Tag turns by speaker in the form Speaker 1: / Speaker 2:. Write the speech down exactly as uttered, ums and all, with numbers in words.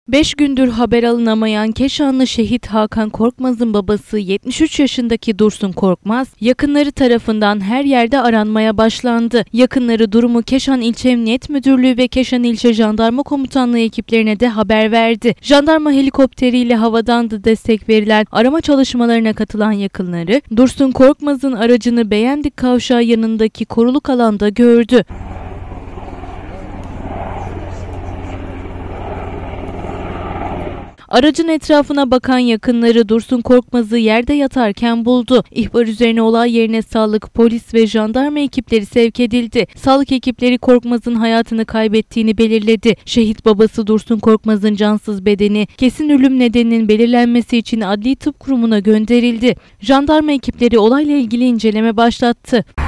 Speaker 1: Beş gündür haber alınamayan Keşanlı şehit Hakan Korkmaz'ın babası yetmiş üç yaşındaki Dursun Korkmaz, yakınları tarafından her yerde aranmaya başlandı. Yakınları durumu Keşan İlçe Emniyet Müdürlüğü ve Keşan İlçe Jandarma Komutanlığı ekiplerine de haber verdi. Jandarma helikopteriyle havadan da destek verilen arama çalışmalarına katılan yakınları, Dursun Korkmaz'ın aracını Beğendik kavşağı yanındaki koruluk alanda gördü. Aracın etrafına bakan yakınları Dursun Korkmaz'ı yerde yatarken buldu. İhbar üzerine olay yerine sağlık, polis ve jandarma ekipleri sevk edildi. Sağlık ekipleri Korkmaz'ın hayatını kaybettiğini belirledi. Şehit babası Dursun Korkmaz'ın cansız bedeni kesin ölüm nedeninin belirlenmesi için Adli Tıp Kurumu'na gönderildi. Jandarma ekipleri olayla ilgili inceleme başlattı.